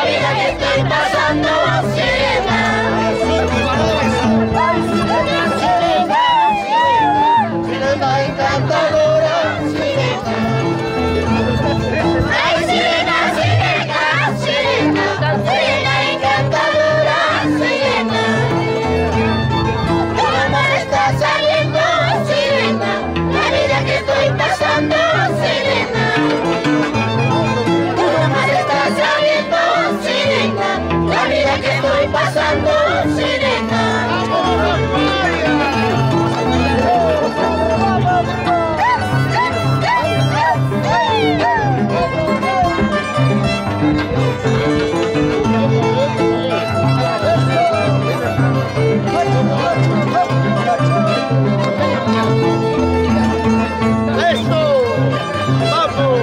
vida que estoy pasando, sirena. Sirena encantadora, sirena. Ay, sirena, sirena, sirena. Sirena encantadora, sirena. Tu amor está saliendo, sirena. La vida que estoy pasando, sirena. La vida que estoy pasando, sirena. ¡Eso! ¡Vamos!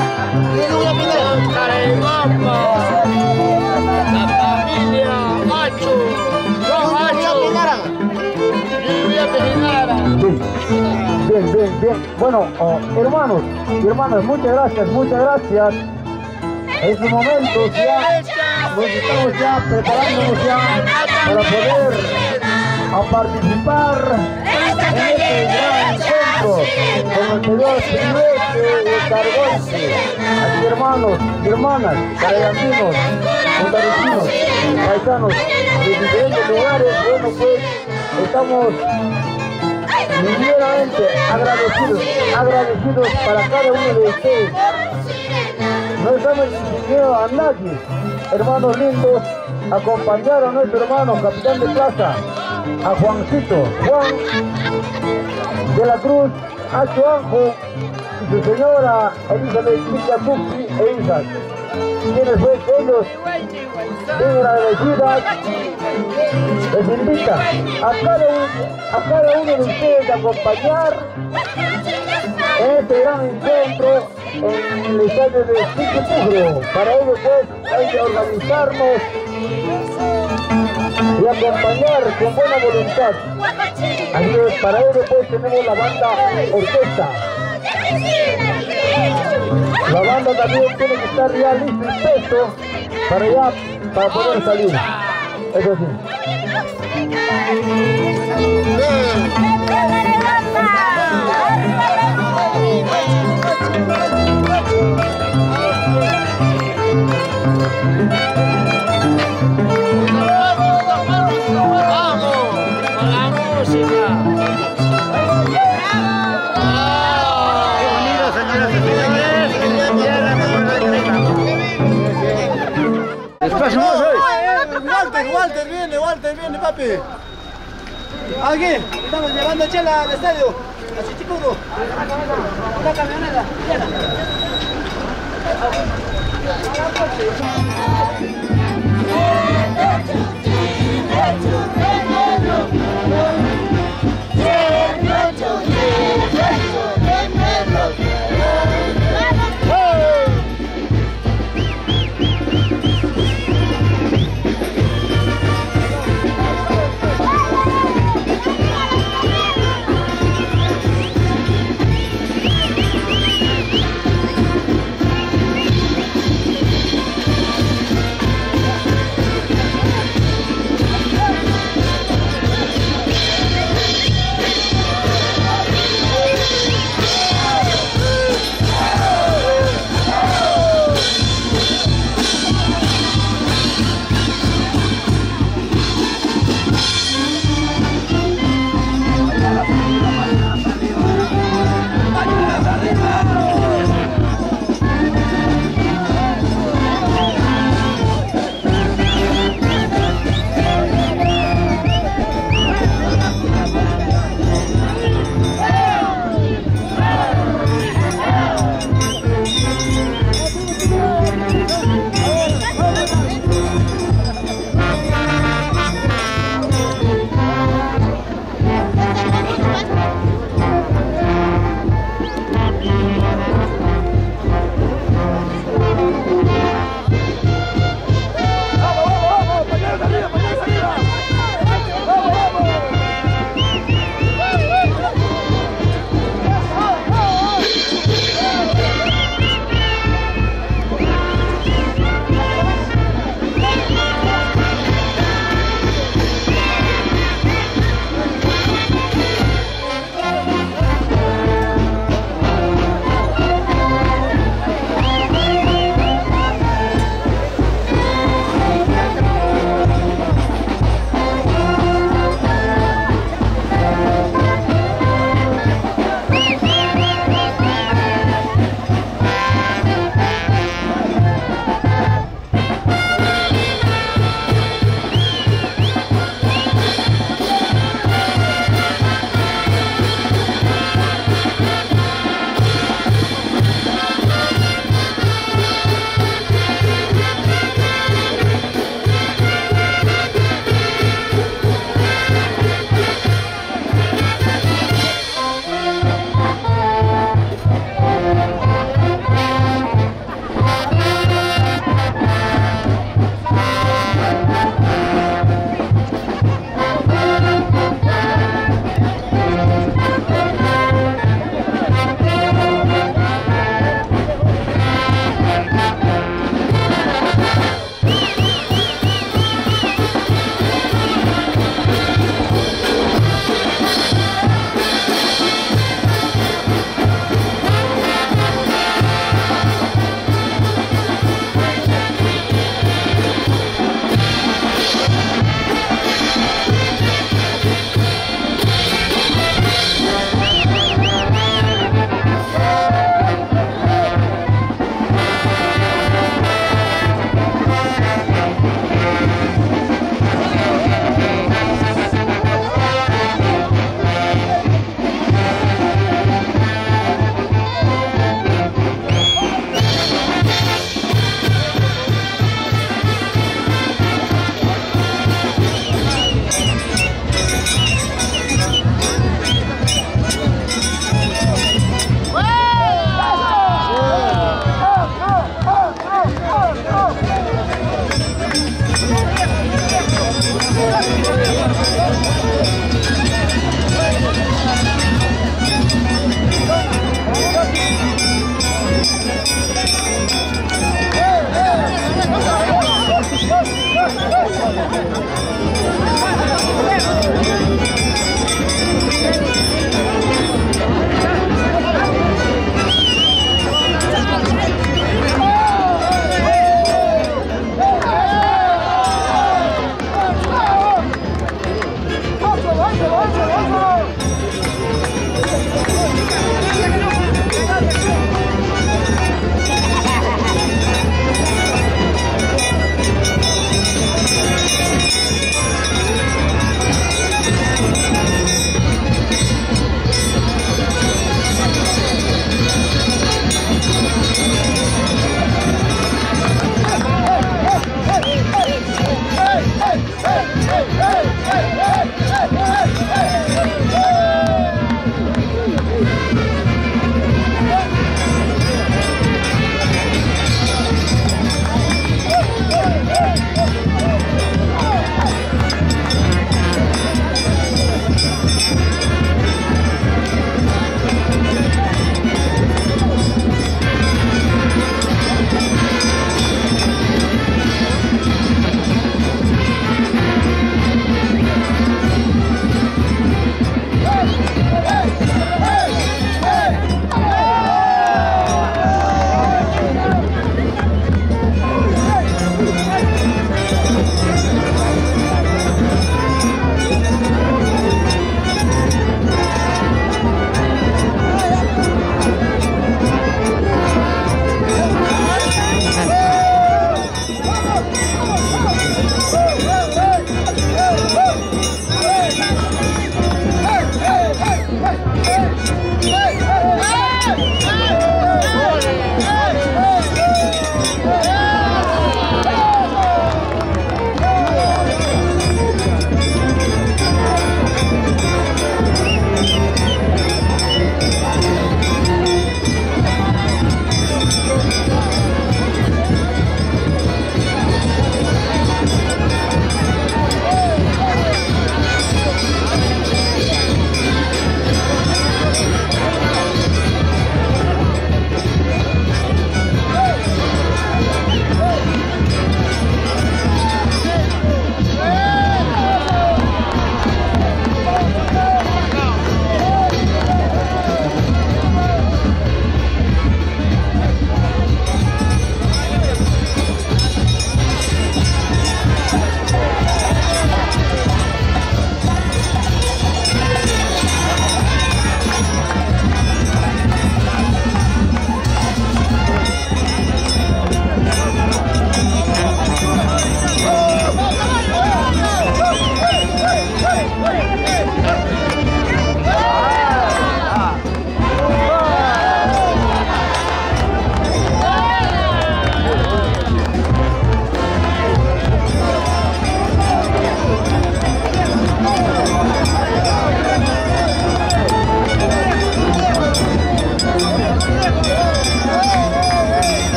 Bien. Bueno, hermanos y hermanas, muchas gracias. En estos momentos ya nos estamos ya preparándonos ya para poder participar en este gran encuentro con el señor Silvestre de Cargonte. Así, hermanos y hermanas, carayandinos, montaricinos, paisanos de diferentes lugares, bueno, pues estamos inmediatamente agradecidos para cada uno de ustedes. No estamos exigiendo a nadie, hermanos lindos, acompañar a nuestro hermano capitán de plaza, a Juancito, Juan de la Cruz, a Chuanjo y su señora Elizabeth Lidia Cupi e hijas, quienes pues ellos bien agradecidas les invita a cada uno de ustedes a acompañar en este gran encuentro en el estadio de Siquipugro. Para ello pues hay que organizarnos y acompañar con buena voluntad. Así es, para ello pues tenemos la banda orquesta. La banda también tiene que estar ya lista y puesto para poder salir. Eso sí. Walter, viene, papi. Aquí, estamos llevando chela al estadio, a Siquipugro. Una camioneta,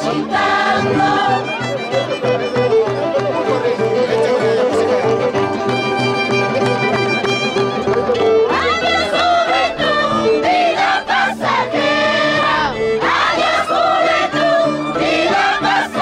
marchitando. Adiós juventud, vida pasajera. Adiós juventud, vida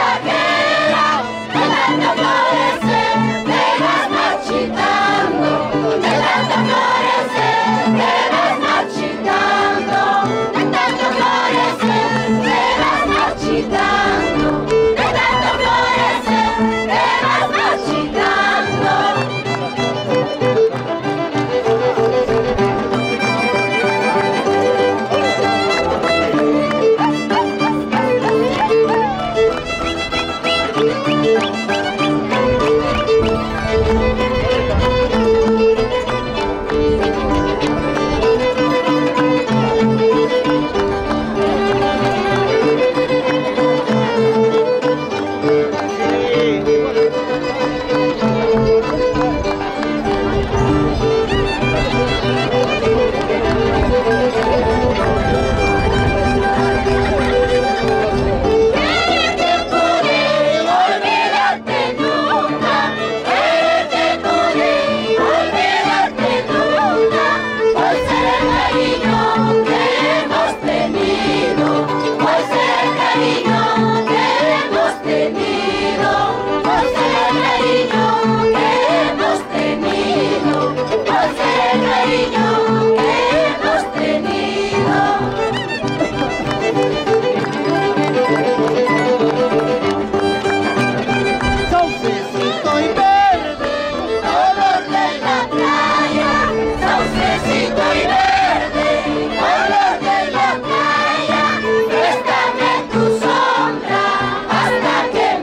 pasajera. De tanto florecer, te vas marchitando. De tanto florecer, te vas marchitando. De tanto florecer, te vas marchitando. De tanto florecer, te vas marchitando. Hasta que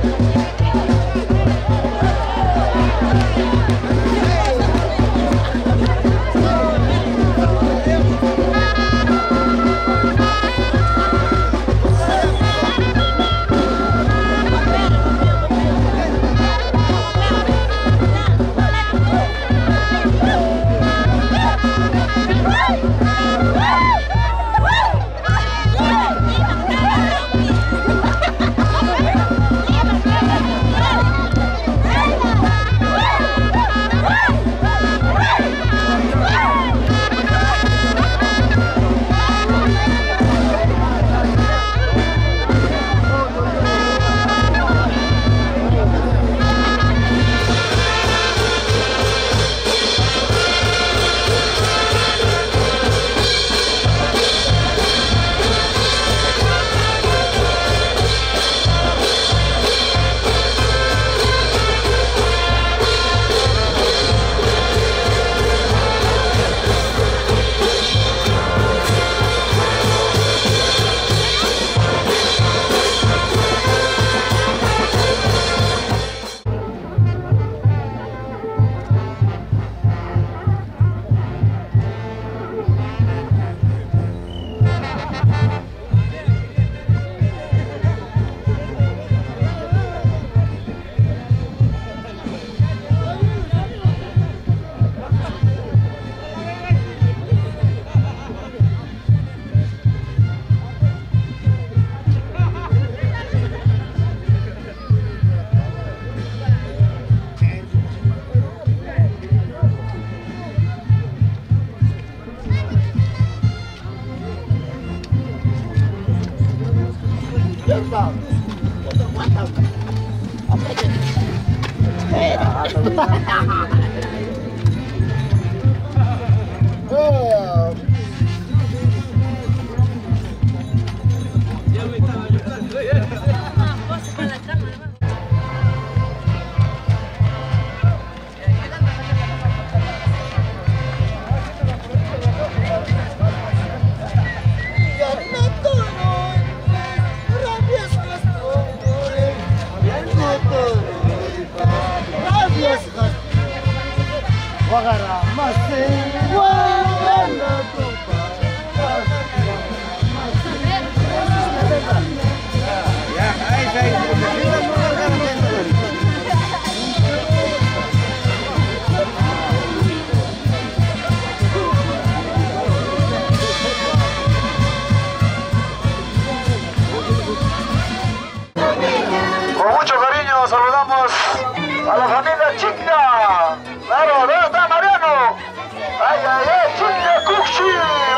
Saludamos a la familia Chicna. Claro, ¿dónde está Mariano? ¡Ay, ay, ay! ¡Chicna Cuxi!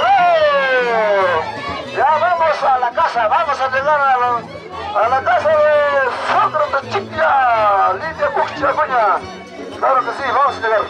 Ya vamos a la casa, vamos a llegar a la casa de Sócrates Chicna, Lidia Cuxi Acuña. Claro que sí, vamos a llegar.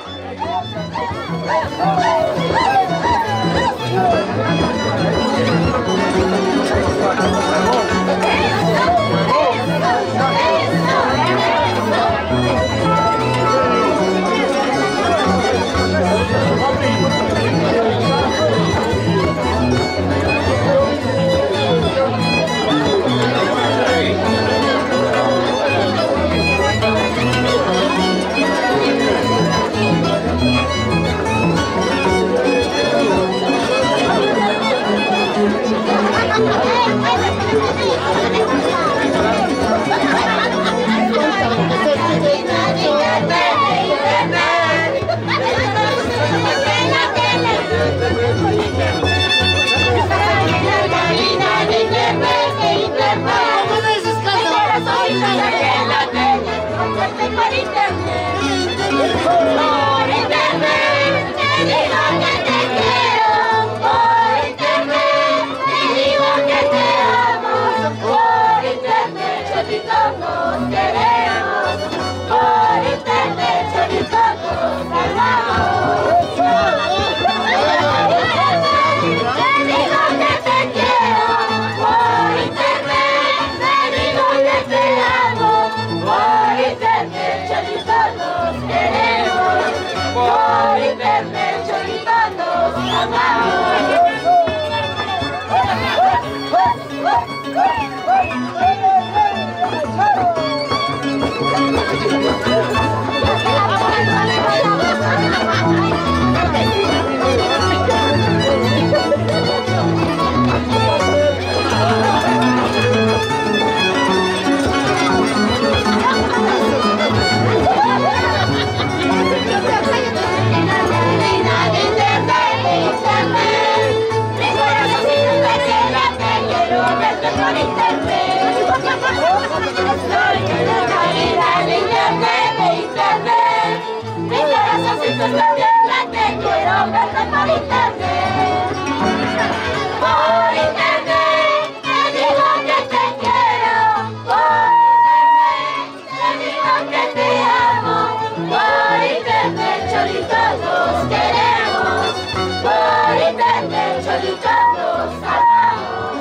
Cholito nos queremos, por internet Cholito nos amamos.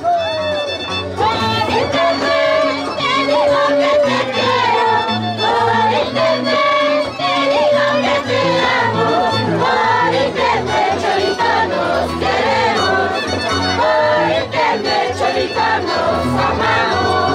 Por internet te digo que te quiero, por internet te digo que te amo, por internet Cholito nos queremos, por internet Cholito nos amamos.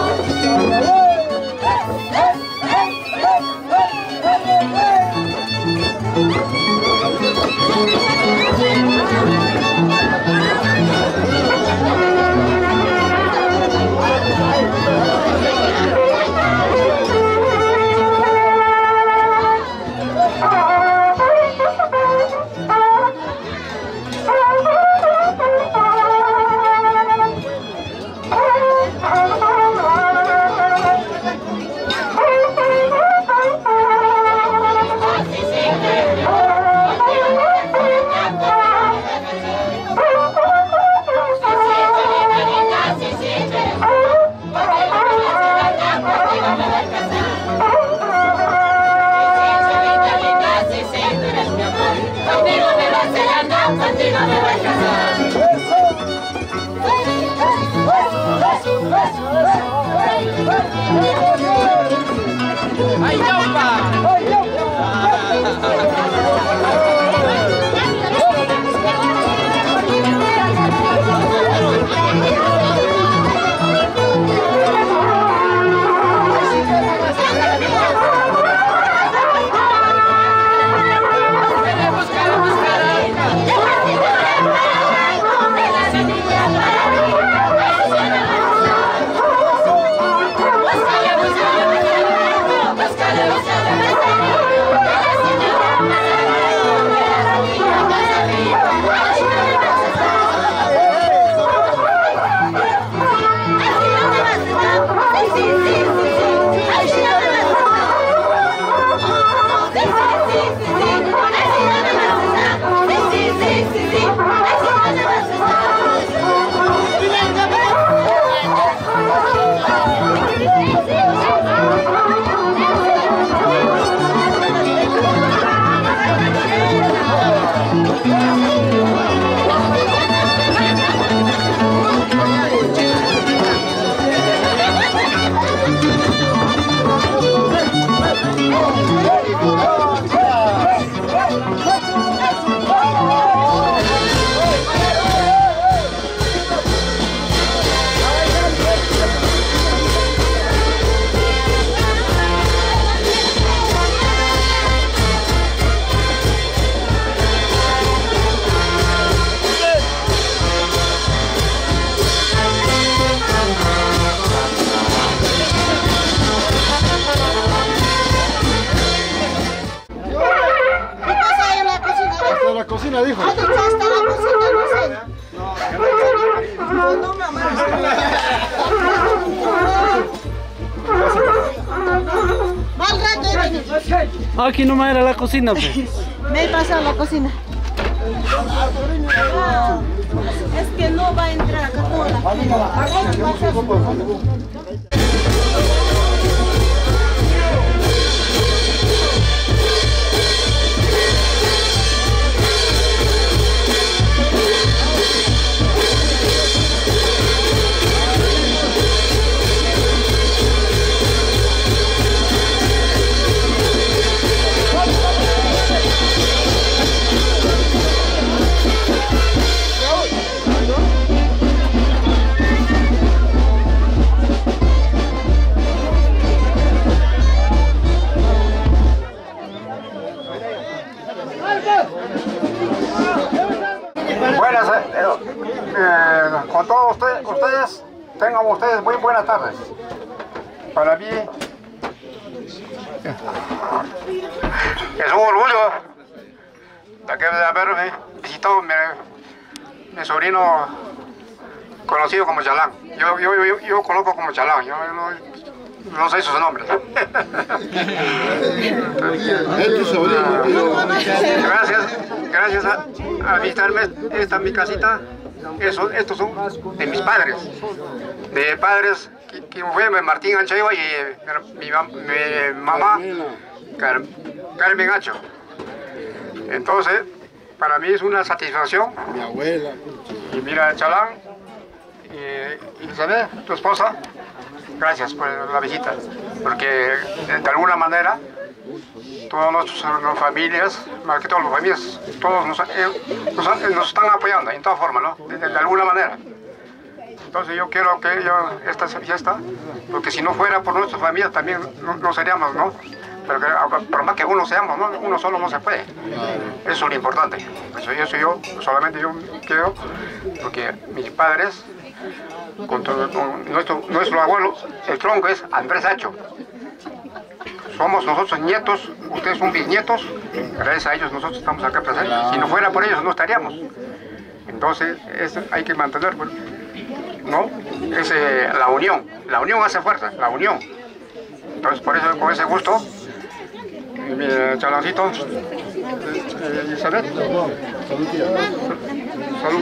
La cocina dijo. ¿Dónde está la cocina? No sé. No, mamá. Mal rato he venido. Aquí nomás era la cocina, pues. Me he pasado la cocina. Ah, es que no va a entrar acá toda la Buenas, con todos ustedes, tengan ustedes muy buenas tardes. Para mí es un orgullo de haber visitado mi sobrino conocido como Chalán. Yo conozco como Chalán, yo no sé sus nombres. Gracias a visitarme esta mi casita. Estos son de mis padres. De padres que fue Martín Ancheva y mi mamá Carmen Hacho. Entonces, para mí es una satisfacción. Mi abuela. Y mira, Chalán, y Elizabeth, tu esposa, gracias por la visita, porque de alguna manera todas nuestras familias, más que todas las familias, todos nos están apoyando en toda forma, ¿no? De alguna manera. Entonces yo quiero que esta fiesta, porque si no fuera por nuestra familia también no seríamos, ¿no? Pero por más que uno seamos, ¿no? Uno solo no se puede. Eso es lo importante. Eso yo solamente yo quiero, porque mis padres, con nuestro abuelo, el tronco es Andrés Acho. Somos nosotros nietos, ustedes son bisnietos, gracias a ellos nosotros estamos acá presentes. Si no fuera por ellos no estaríamos. Entonces hay que mantener, ¿no? Es la unión hace fuerza, la unión. Entonces por eso, con ese gusto, mi Chalancito, Elizabeth, salud.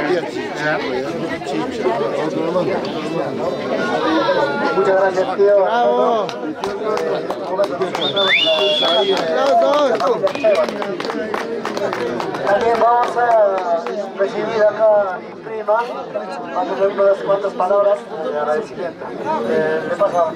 Muchas gracias, tío. Bravo. También vamos a recibir acá a mi prima, vamos a ver unas cuantas palabras de agradecimiento. Le paso.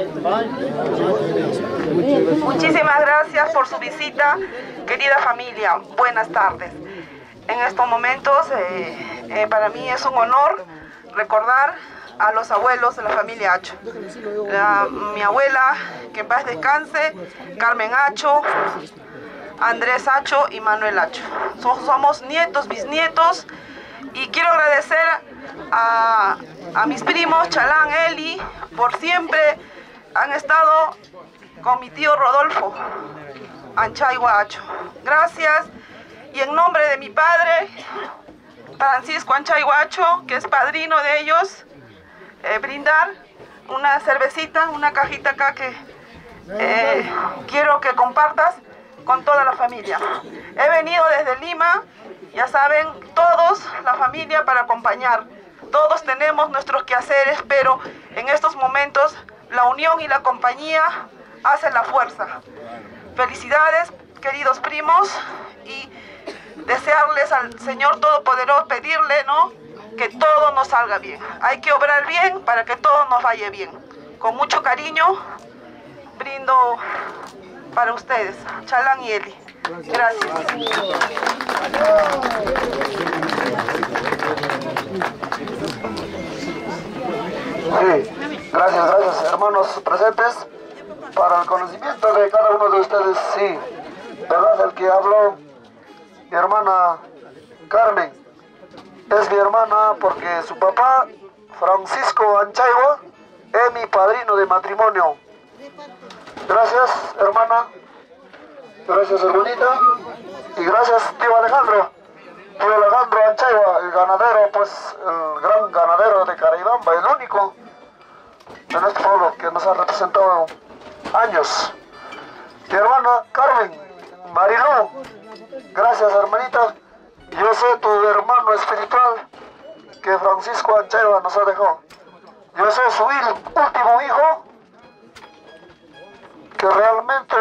Muchísimas gracias por su visita, querida familia. Buenas tardes. En estos momentos, para mí es un honor recordar a los abuelos de la familia Acho. Mi abuela, que en paz descanse, Carmen Acho, Andrés Acho y Manuel Acho. Somos nietos, bisnietos, y quiero agradecer a mis primos, Chalán, Eli, por siempre han estado con mi tío Rodolfo, Anchaigua Acho. Gracias, y en nombre de mi padre, Francisco Anchaigua Acho, que es padrino de ellos, brindar una cervecita, una cajita acá que quiero que compartas con toda la familia. He venido desde Lima, ya saben, todos, la familia, para acompañar. Todos tenemos nuestros quehaceres, pero en estos momentos la unión y la compañía hacen la fuerza. Felicidades, queridos primos, y desearles al Señor Todopoderoso, pedirle, ¿no?, que todo nos salga bien. Hay que obrar bien para que todo nos vaya bien. Con mucho cariño, brindo para ustedes, Chalán y Eli. Gracias. Sí, gracias, hermanos presentes. Para el conocimiento de cada uno de ustedes, sí, ¿verdad? El que habló, mi hermana Carmen, es mi hermana porque su papá, Francisco Anchaigua, es mi padrino de matrimonio. Gracias, hermana. Gracias, hermanita. Y gracias, tío Alejandro. Tío Alejandro Anchaigua, el ganadero, pues, el gran ganadero de Caraibamba, el único en este pueblo que nos ha representado años. Mi hermana Carmen, Marilú, gracias, hermanita. Yo soy tu hermano espiritual que Francisco Anchaigua nos ha dejado. Yo soy su último hijo que realmente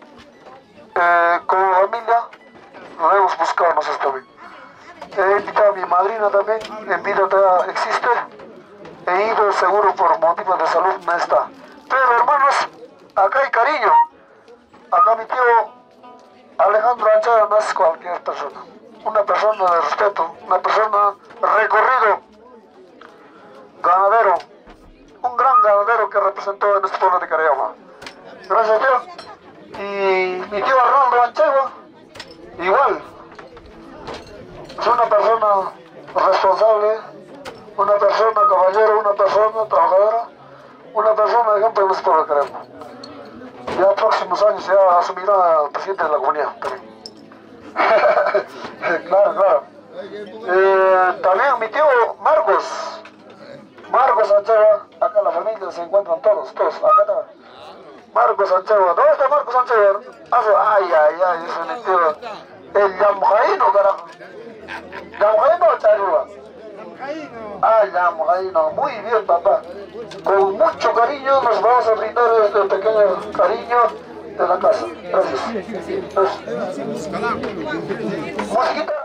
como familia lo hemos buscado nosotros también. He invitado a mi madrina también, en vida todavía existe. He ido seguro por motivos de salud, no está. Pero hermanos, acá hay cariño. Acá mi tío Alejandro Anchaigua no es cualquier persona. Una persona de respeto, una persona recorrido, ganadero, un gran ganadero que representó en este pueblo de Caraibamba. Gracias, tío. Y mi tío Arnaldo Anchaigua, igual. Es una persona responsable, una persona caballero, una persona trabajadora, una persona de ejemplo en este pueblo de Caraibamba. Ya próximos años ya asumirá el presidente de la comunidad también. Claro. También mi tío Marcos Anchaigua, acá la familia se encuentran todos, acá está. Marcos Anchaigua, ¿dónde está Marcos Anchaigua? Ay, ese mi tío, el Yamjaino, carajo. ¿Yamjaino o Charua? Yamjaino, muy bien, papá. Con mucho cariño nos vamos a brindar este pequeño cariño, de la casa. Gracias. Musiquita.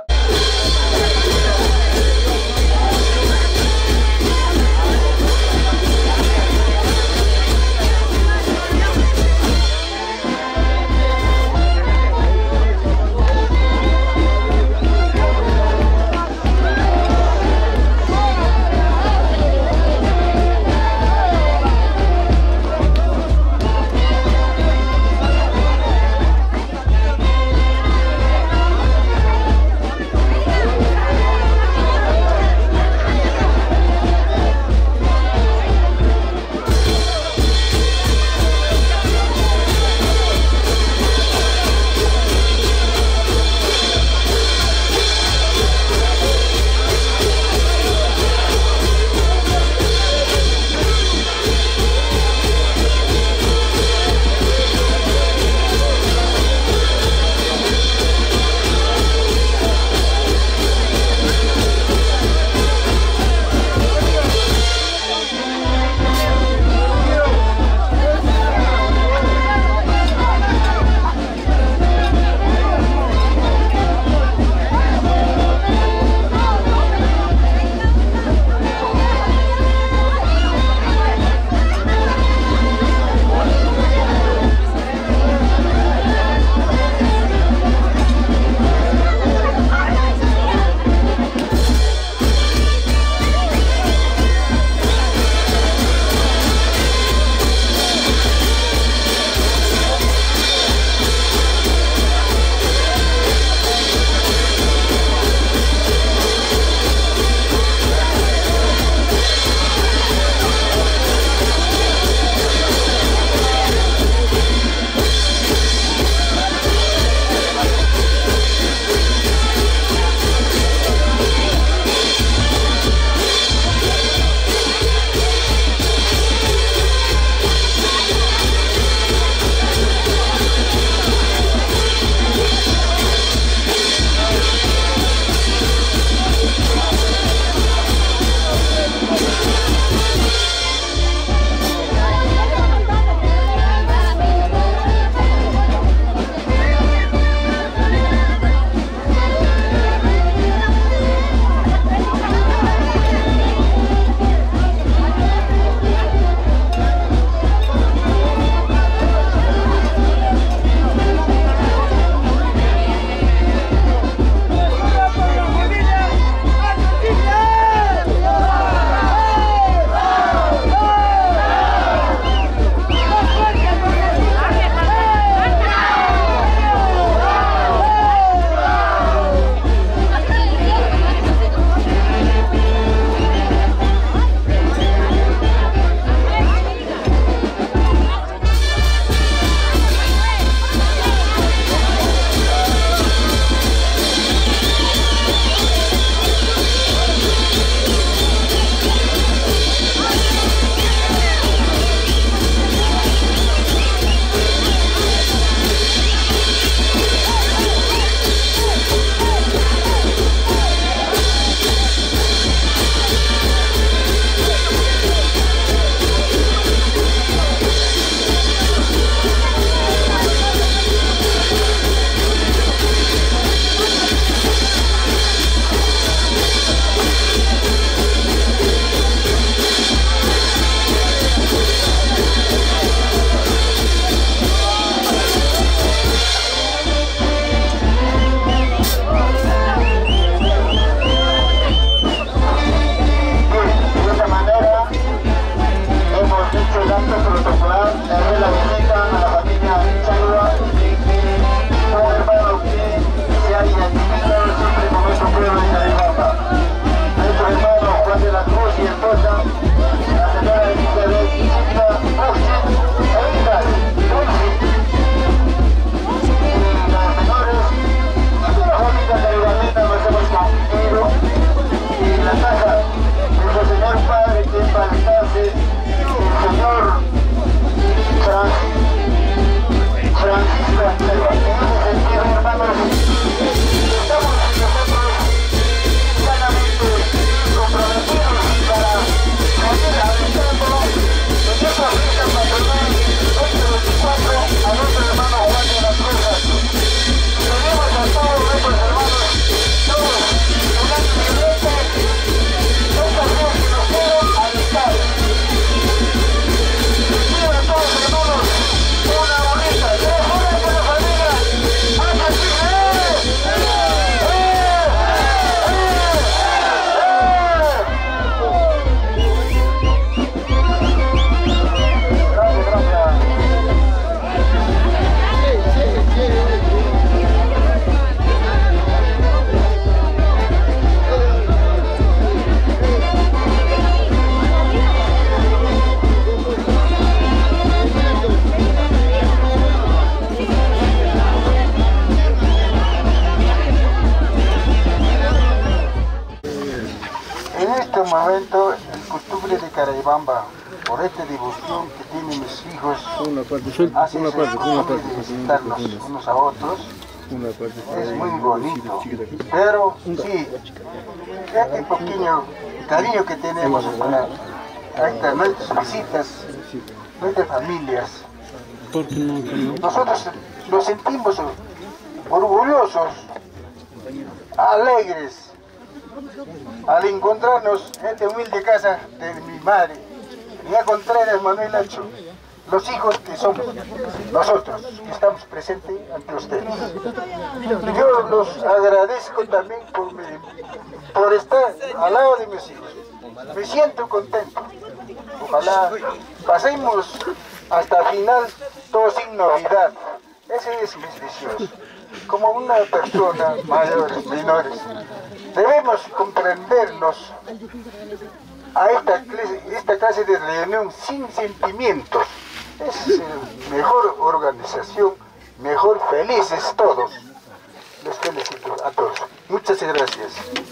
Caraibamba, por esta devoción que tienen mis hijos hacia visitarnos unos a otros. Es muy bonito, pero sí, este pequeño cariño que tenemos para nuestras visitas, nuestras familias, nosotros nos sentimos orgullosos, alegres, al encontrarnos en esta humilde casa de mi madre, Miguel Contreras, Manuel Lacho, los hijos que somos nosotros, que estamos presentes ante ustedes. Yo los agradezco también por estar al lado de mis hijos. Me siento contento. Ojalá pasemos hasta el final todo sin novedad. Ese es mi deseo. Como una persona mayores, menores, debemos comprendernos a esta clase de reunión sin sentimientos. Es mejor organización, mejor felices todos. Les felicito a todos. Muchas gracias.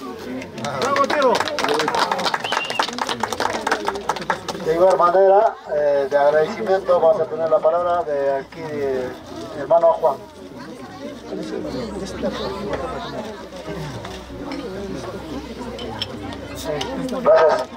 De igual manera, de agradecimiento, vamos a tener la palabra de aquí, de hermano Juan. Gracias.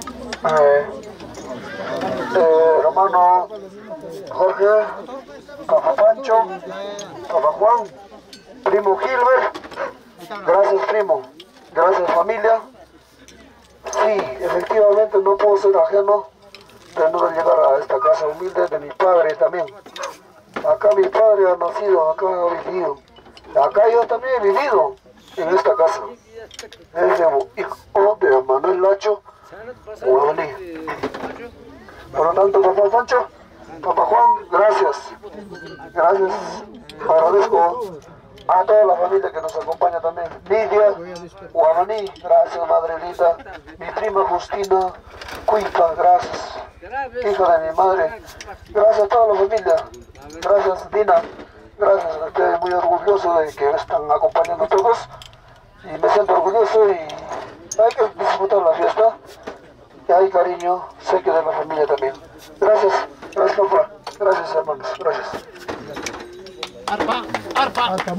Hermano Jorge, Papá Pancho, Papá Juan, primo Gilbert, gracias primo, gracias familia. Sí, efectivamente no puedo ser ajeno de no llegar a esta casa humilde de mi padre también. Acá mi padre ha nacido, acá ha vivido. Acá yo también he vivido en esta casa. Es hijo de Manuel Lacho Guadaní. Por lo tanto, Papá Pancho, Papá Juan, gracias. Gracias. Agradezco a toda la familia que nos acompaña también. Lidia, Guadaní, gracias Madre Linda. Mi prima Justina, Cuipa, gracias. Hija de mi madre. Gracias a toda la familia. Gracias Dina. Gracias, estoy muy orgulloso de que están acompañando a todos. Y me siento orgulloso y hay que disfrutar la fiesta. Y hay cariño, sé que de la familia también. Gracias, gracias papá. Gracias hermanos, gracias. Arpa, arpa. Arpa,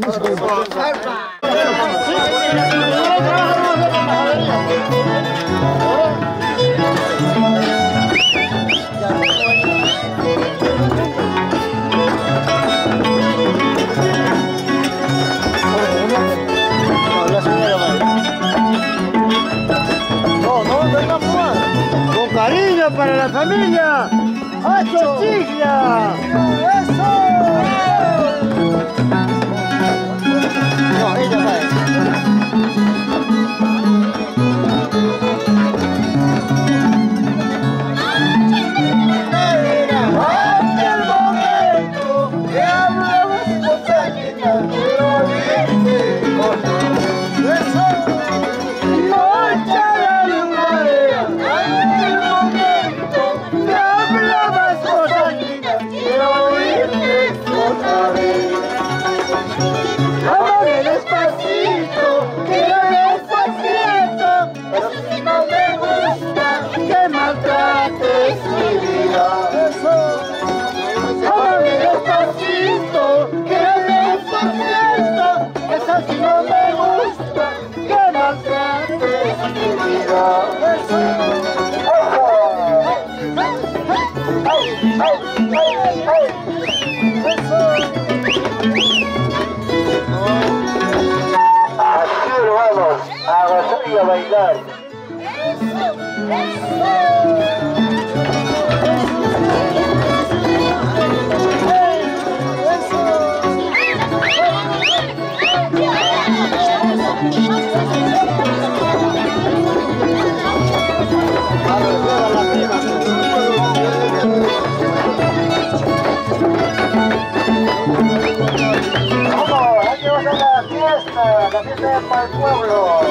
Con cariño para la familia. ¡A Chichilla! ¡Eso! No, ella va. Así hermanos, a gozar y a bailar. Vamos, hay que bajar la fiesta es para el pueblo.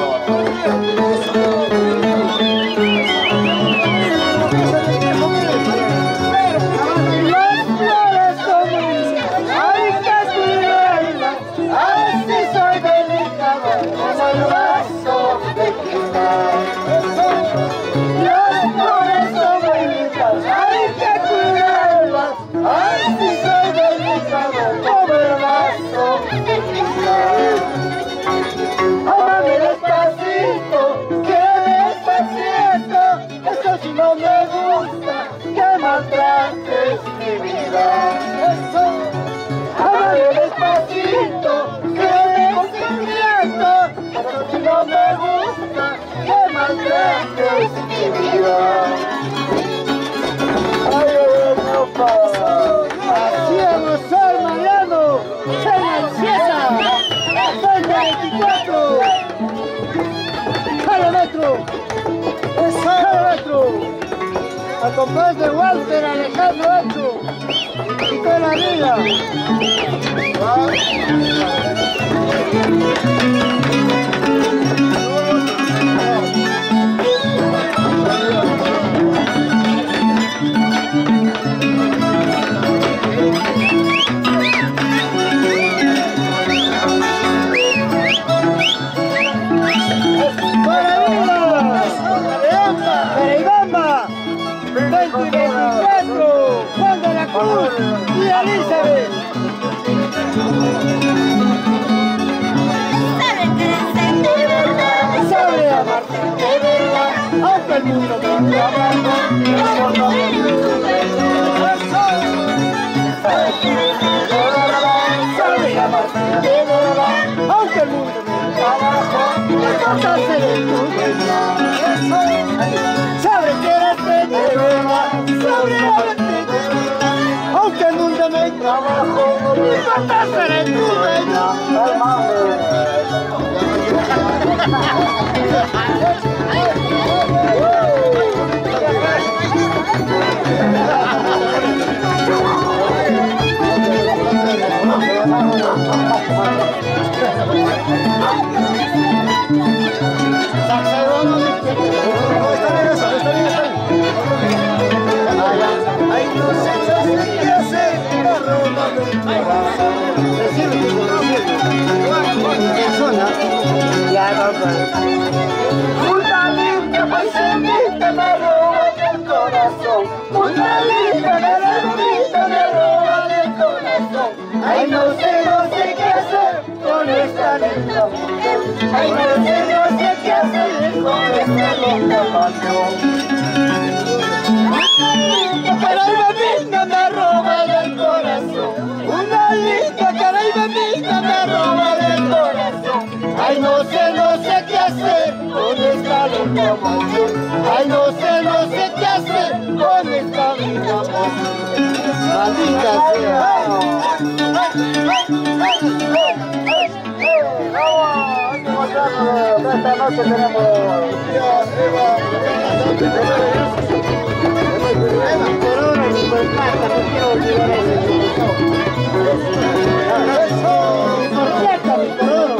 Los flores son muy compadre Walter Alejandro Acho, y toda la vida. Juan de la Cruz y Elizabeth. Sabe amarte de verdad, aunque el mundo te abandone. Sabe amarte de verdad, aunque el mundo me abandone. No importa ser el tuyo. Sabe quererte de verdad, sabe amarte de verdad, aunque el mundo me trabajo, no importa ser el tuyo. Una linda paisanita me roba el corazón, una linda me roba el corazón. Ay, no sé qué hacer con esta linda mujer. Ay, no sé qué hacer con esta linda pasión. Caraibamita me roba el corazón, una linda caraibamita me roba el corazón. Ay, no sé qué hacer con esta linda pasión. Ay, no sé qué hacer con esta linda pasión. Maldita sea. Esta noche tenemos Corona y Superplata, no quiero olvidar eso. Superplata, mi Corona.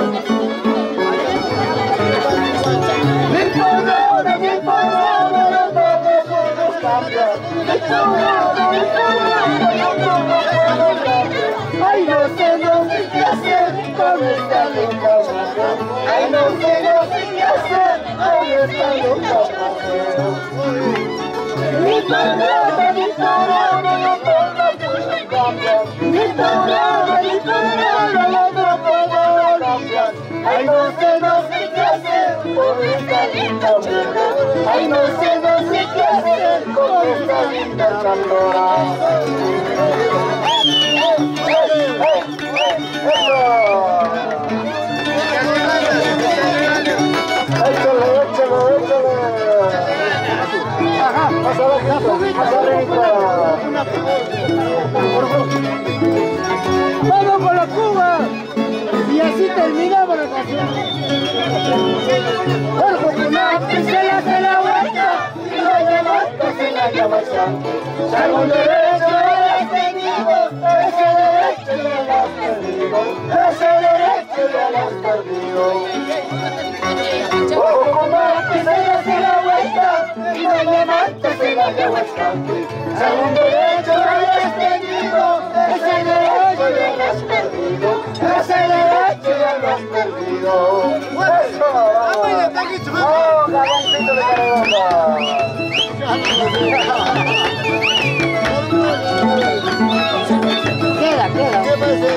Mi Corona, los dos puedes cambiar. Mi Corona, los dos puedes cambiar. Ay, no sé qué hacer con esta loca mujer. Ay, no sé qué hacer con esta loca mujer. Mi Corona, no puedo cambiar. Mi Corona, no puedo cambiar. Ay, no sé qué hacer con esta linda mujer. Ay, no sé qué hacer con esta linda candora. Échale. Ajá, más arriba. Vamos con la Cuba y así terminamos la canción. El popular se la hace la vuelta y la levanta se la llama Santi. Salvo el derecho extendido, ese derecho ya lo has perdido, ese derecho ya lo has perdido. Ojo con que se le hace la vuelta y no levanta se la llama Santi. Salvo el derecho ya lo has perdido, ese derecho ya lo has perdido, ese derecho ya lo has perdido. ¡Eso! ¡Oh, Gaboncito de Carabosa! Queda. ¿Qué pasa?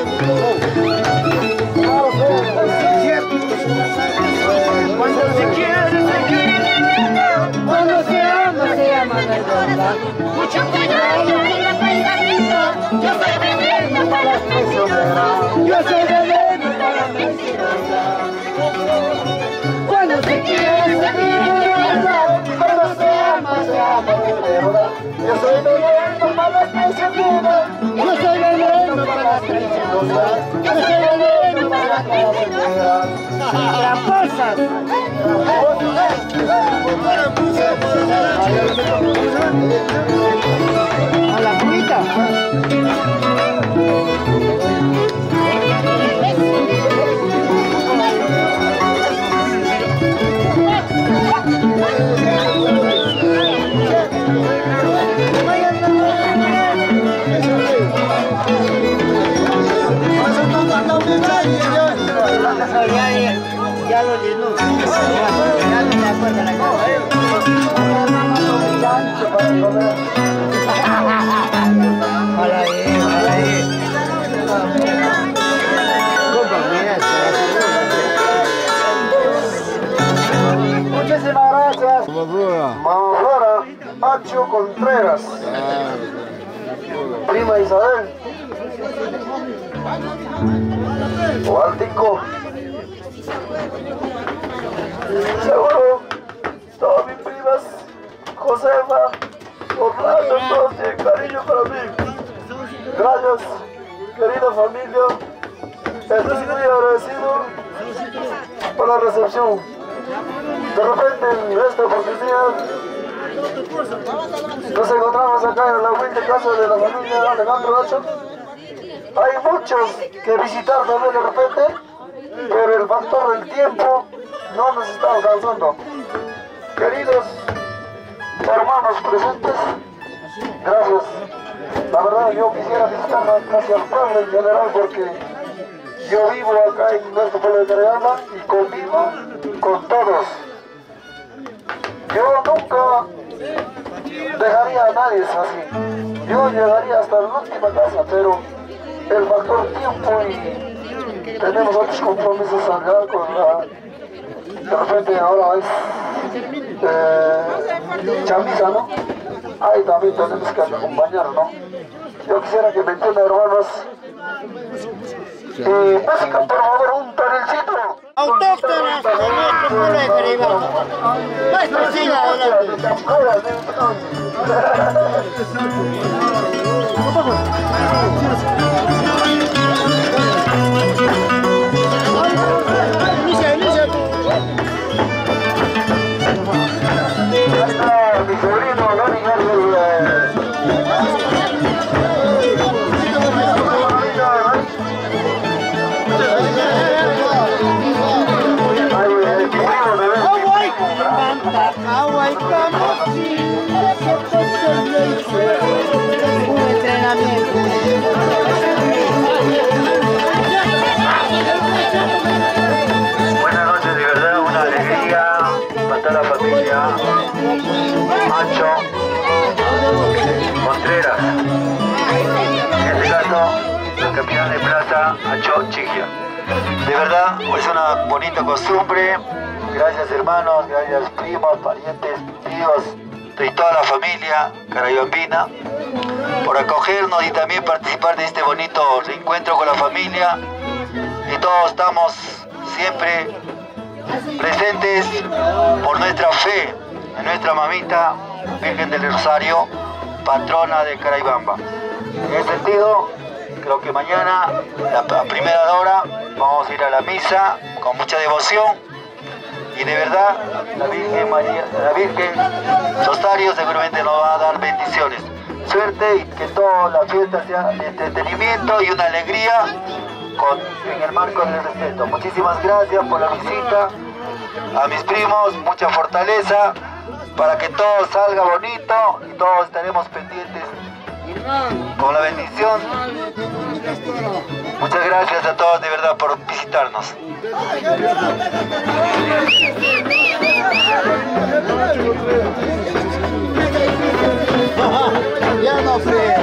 Cuando se quiere, se quiere. Cuando se ama de verdad. Mucho cuidado en la paisanita. Yo soy veneno para las mencionadas. Yo soy veneno para las mencionadas. Cuando se quiere, se quiere de verdad. Cuando se ama de verdad. Yo soy veneno para las mencionadas. Yo soy veneno para las mencionadas. Yo soy veneno para las mencionadas. Tramposas. A la fruta. Ya lo llenó. Ya no me acuerdo la cara. Muchísimas gracias. Mamá Flora, Pacho Contreras. Prima Isabel. Guardico. Seguro, todas mis primas, Josefa, Orlando, todos tienen cariño para mí. Gracias, querida familia. Estoy muy agradecido por la recepción. De repente, en esta oportunidad, nos encontramos acá en la humilde casa de la familia Alejandro Nacho. Hay muchos que visitar también de repente, pero el factor del tiempo no nos está alcanzando. Queridos hermanos presentes, gracias. La verdad, yo quisiera visitar casi al pueblo en general porque yo vivo acá en nuestro pueblo de Carayamba y convivo con todos. Yo nunca dejaría a nadie así. Yo llegaría hasta la última casa, pero el factor tiempo y tenemos otros compromisos allá con la... De repente ahora es chamisa, ¿no? Ahí también tenemos que acompañar, ¿no? Yo quisiera que me entiendan, hermanos. Música, por favor, un tonelcito. Autóctonas de nuestro pueblo de Caribamba. Nuestro siga adelante. Inicia tú. Ahí está mi sobrino, Dani Agua y un entrenamiento. Buenas noches, de verdad, una alegría para toda la familia Macho Contreras. En este caso, el capitán de plaza, Acho Chigia. De verdad, es una bonita costumbre. Gracias hermanos, gracias primos, parientes, tíos, de toda la familia carayambina por acogernos y también participar de este bonito reencuentro con la familia. Y todos estamos siempre presentes por nuestra fe en nuestra mamita Virgen del Rosario, patrona de Carayamba. En ese sentido, creo que mañana a primera hora vamos a ir a la misa con mucha devoción. Y de verdad, la Virgen Rosario seguramente nos va a dar bendiciones. Suerte y que toda la fiesta sea de entretenimiento y una alegría en el marco del respeto. Muchísimas gracias por la visita. A mis primos, mucha fortaleza para que todo salga bonito y todos estaremos pendientes con la bendición. Muchas gracias a todos de verdad por visitarnos. Ya no sé.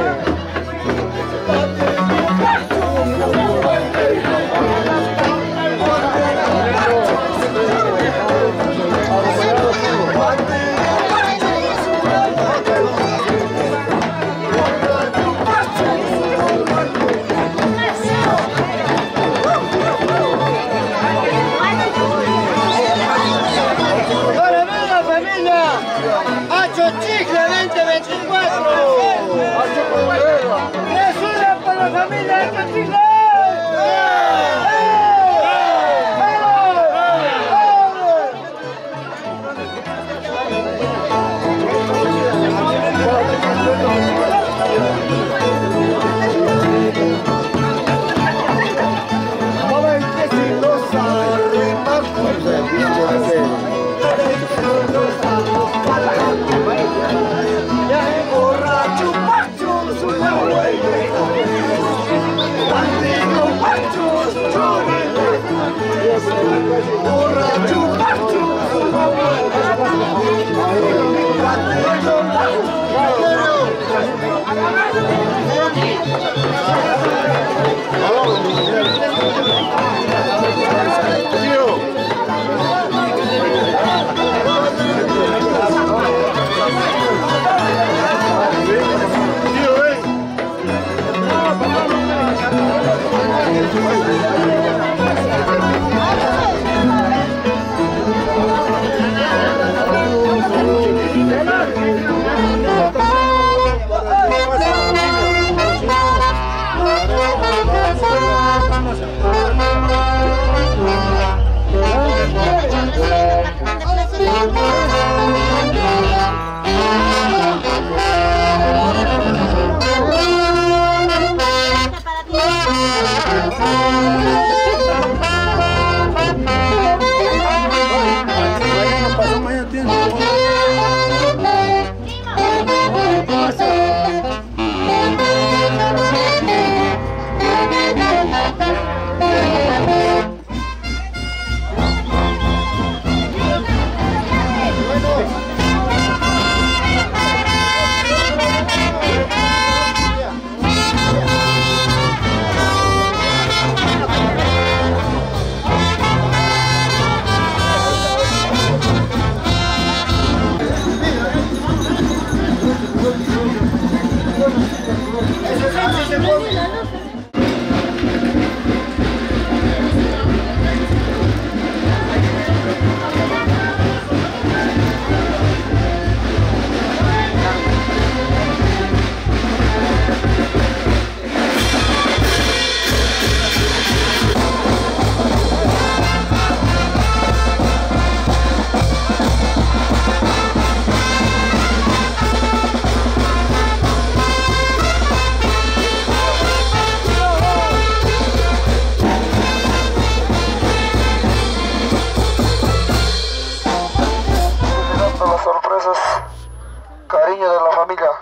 Cariño de la familia.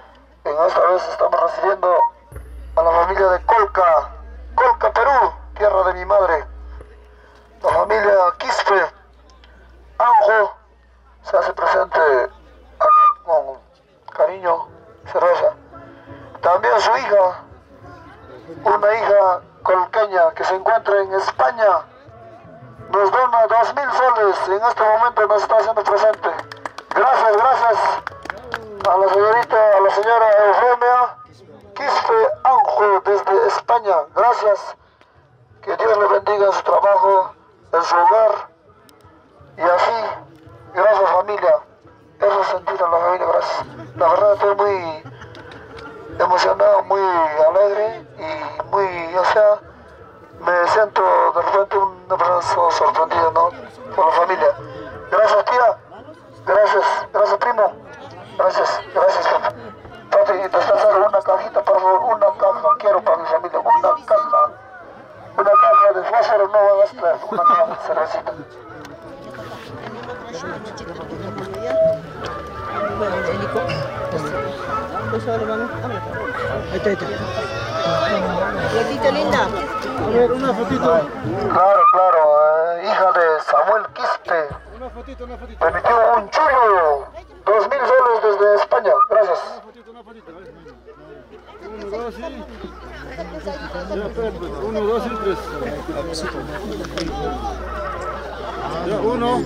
En esta vez estamos recibiendo a la familia de Colca, Perú, tierra de mi madre. La familia Quispe, Anjo, se hace presente aquí con cariño, cerveza. También su hija, una hija colqueña que se encuentra en España, nos dona 2.000 soles, en este momento nos está haciendo presente. Gracias, gracias a la señora Eufemia Quispe Anjo desde España. Gracias, que Dios le bendiga en su trabajo, en su hogar, y así, gracias familia. Eso es sentido en la familia, gracias. La verdad estoy muy emocionado, muy alegre y muy, o sea, me siento de repente un abrazo sorprendido, ¿no? Por la familia. Gracias tía, gracias primo, gracias papi. Papi, te estás dando una cajita, por favor, una caja, quiero para mi familia, una caja de fósforo, no va a gastar, una caja de cervecita. Gatita linda. A ver, una fotito. Claro, hija de Samuel Quispe. Una fotito. Permitió un churro, 2.000 soles desde España, gracias. Una fotito. 1, 2 y... Ya, espérate, 1, 2 y 3. Ya, 1.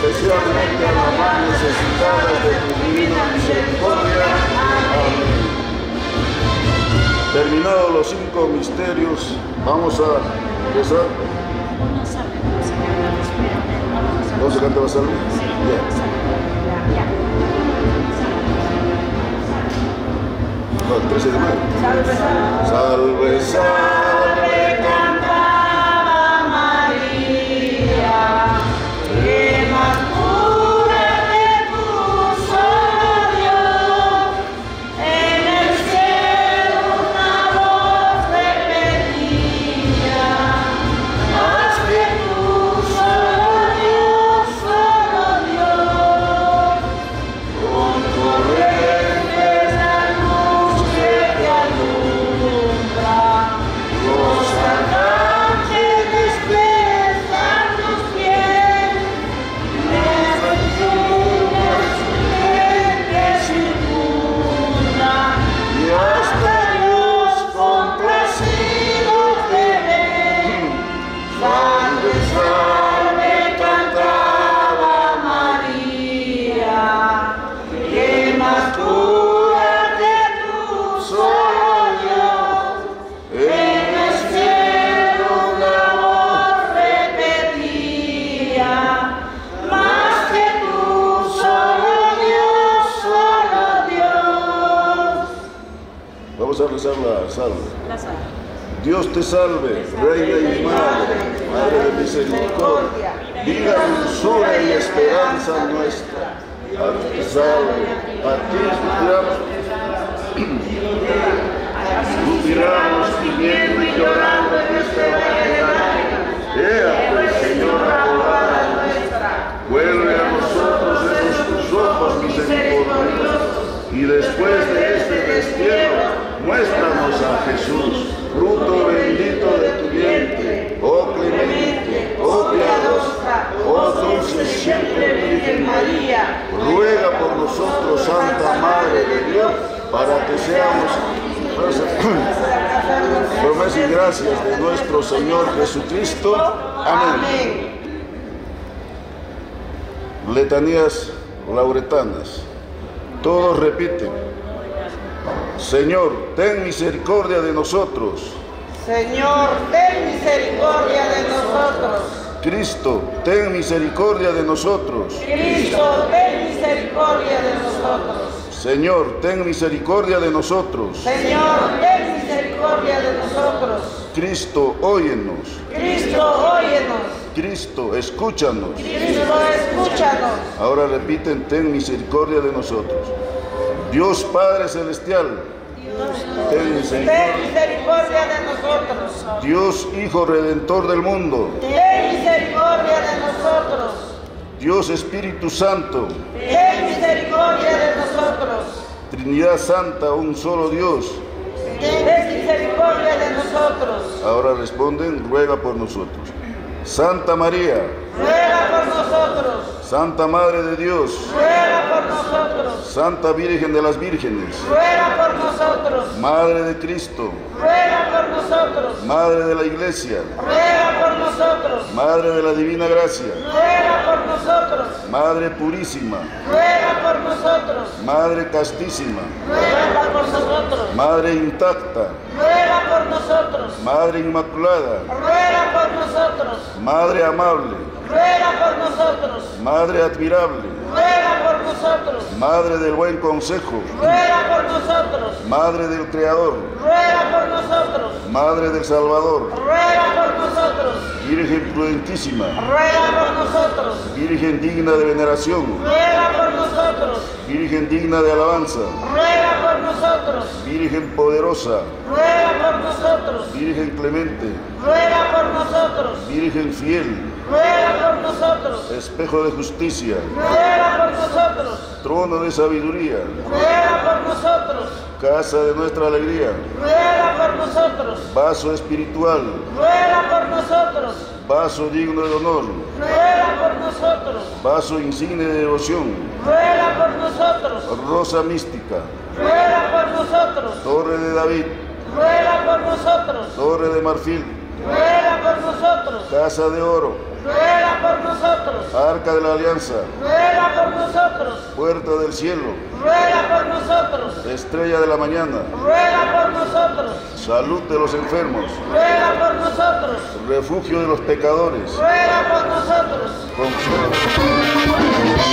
especialmente a las más necesitadas de tu divina misericordia. Amén. Terminados los 5 misterios, vamos a rezar. ¿Vamos a cantar la salve? No, el 13 de mayo. Salve, salve, cantaba María, que más pura que tú, solo Dios, en el cielo una voz repetía, más que tú, solo Dios, con corrientes la luz que te alumbra, los arcángeles despiertan tus pies, las alturas que circundan, y hasta Dios complacidos te ven. Salve, salve, cantaba María, que más pura que tú, solo Dios, en el cielo una voz repetía, más que tú, solo Dios, solo Dios. Vamos a rezar la salve. Dios te salve, Reina y Madre, Madre de misericordia, vida, dulzura y esperanza nuestra. A ti te salve, a ti suspiramos, pidiendo y llorando en este valle de lágrimas. Ea, pues, Señora abogada nuestra, vuelve a nosotros esos tus ojos misericordiosos, y después de este destierro, muéstranos a Jesús, fruto bendito de tu vientre, oh clemente, oh piadosa, oh dulce siempre Virgen María. Ruega por nosotros, Santa Madre de Dios, para que seamos promesas y gracias de nuestro Señor Jesucristo. Amén. Letanías lauretanas. Todos repiten: Señor, ten misericordia de nosotros. Señor, ten misericordia de nosotros. Cristo, ten misericordia de nosotros. Cristo, ten misericordia de nosotros. Señor, ten misericordia de nosotros. Señor, ten misericordia de nosotros. Cristo, óyenos. Cristo, óyenos. Cristo, escúchanos. Cristo, escúchanos. Ahora repiten: ten misericordia de nosotros. Dios Padre Celestial, ten misericordia de nosotros. Dios Hijo Redentor del mundo, ten misericordia de nosotros. Dios Espíritu Santo, ten misericordia de nosotros. Trinidad Santa, un solo Dios, ten misericordia de nosotros. Ahora responden: ruega por nosotros. Santa María, ruega por nosotros. Santa Madre de Dios, ruega por nosotros. Santa Virgen de las Vírgenes, ruega por nosotros. Madre de Cristo, ruega por nosotros. Madre de la Iglesia, ruega por nosotros. Madre de la Divina Gracia, ruega por nosotros. Madre Purísima, ruega por nosotros. Madre Castísima, ruega por nosotros. Madre Intacta, ruega por nosotros. Madre Inmaculada, ruega por nosotros. Madre Amable, ruega por nosotros. Madre Admirable, ruega por nosotros. Madre del Buen Consejo, ruega por nosotros. Madre del Creador, ruega por nosotros. Madre del Salvador, ruega por nosotros. Virgen prudentísima, ruega por nosotros. Virgen digna de veneración, ruega por nosotros. Virgen digna de alabanza, ruega por nosotros. Virgen poderosa, ruega por nosotros. Virgen clemente, ruega por nosotros. Virgen fiel, ruega por nosotros. espejo de justicia, ruega por nosotros. trono de sabiduría, ruega por nosotros. casa de nuestra alegría, ruega por nosotros. vaso espiritual, ruega por nosotros. vaso digno de honor, ruega por nosotros. vaso insigne de devoción, ruega por nosotros. rosa mística, ruega por nosotros. torre de David, ruega por nosotros. torre de marfil, ruega por nosotros. casa de oro, ruega por nosotros. Arca de la Alianza, Ruega por nosotros. Puerta del Cielo, Ruega por nosotros. Estrella de la Mañana, Ruega por nosotros. Salud de los enfermos, Ruega por nosotros. Refugio de los pecadores, Ruega por nosotros. Consuelo.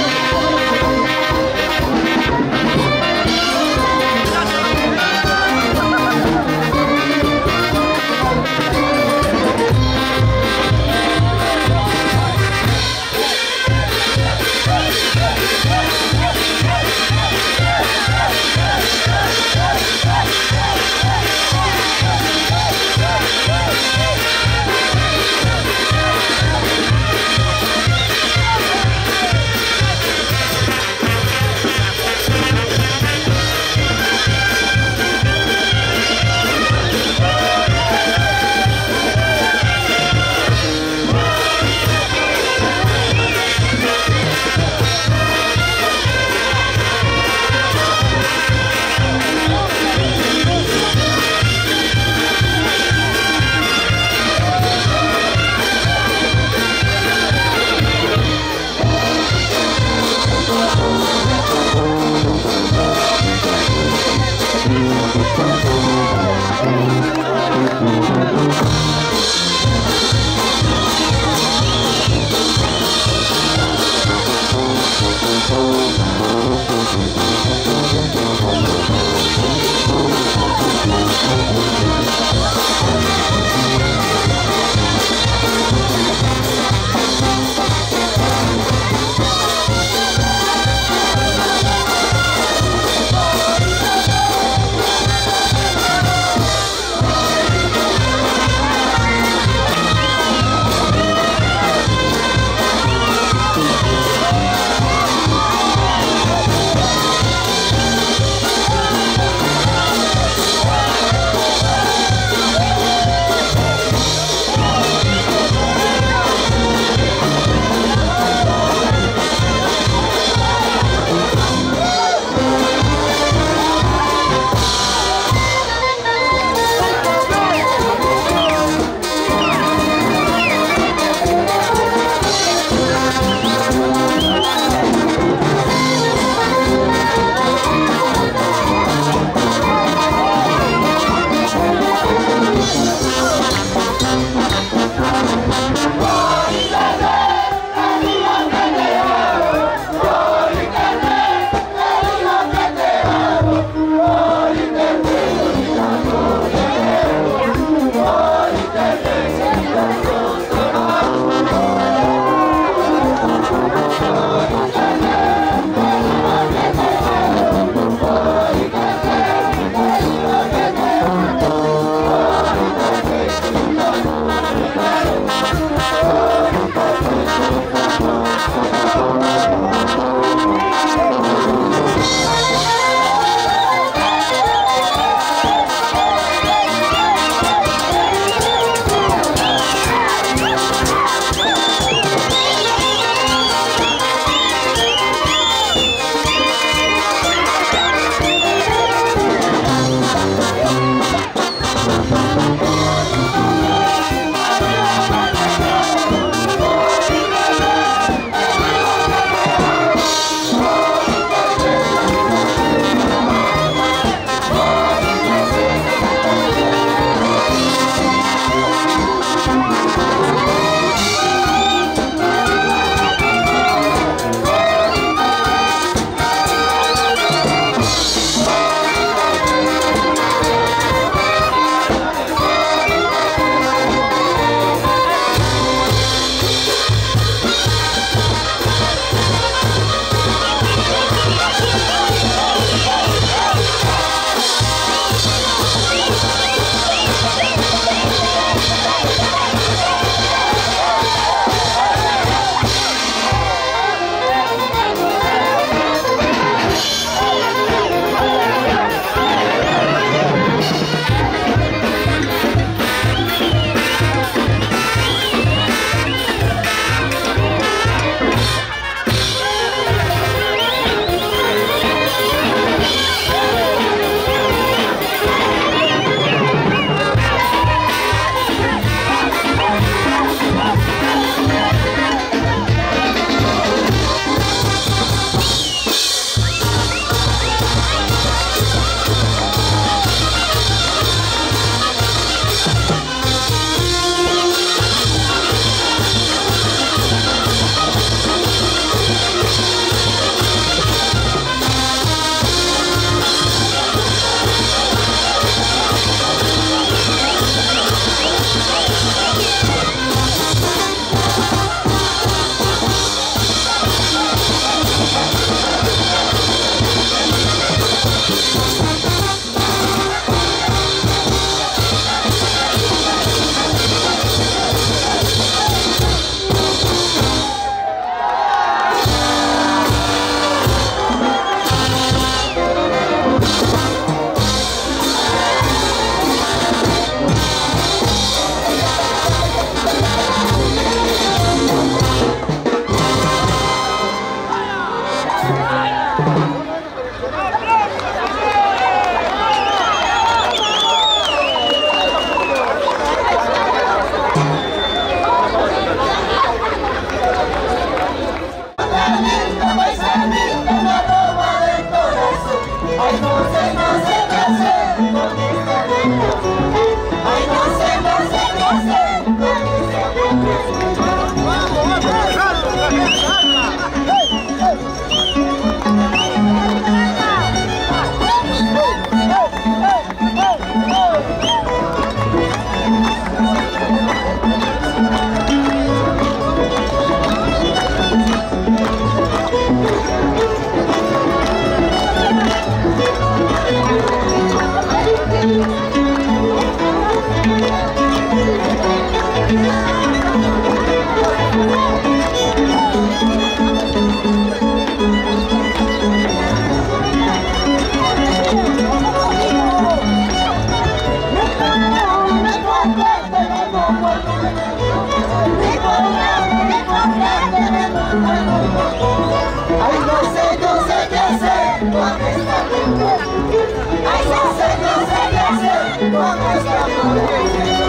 Ay, no sé qué hacer con esta mujer. Ay, no sé qué hacer con esta mujer.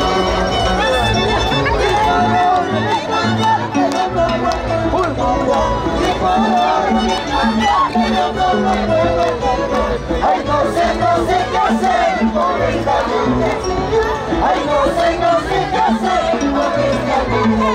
Ay, no sé qué hacer con esta mujer. Ay, no sé qué hacer con esta mujer.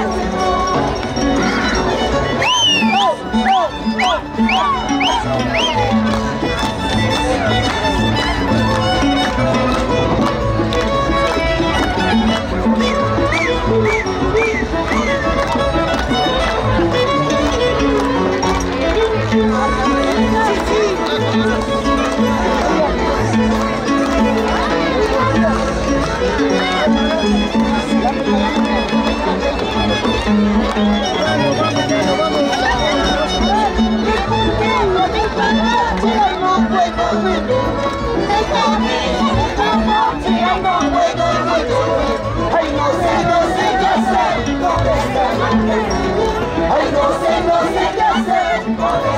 Ay, no sé qué hacer con esta mujer. Ay, no sé qué hacer con esta mujer.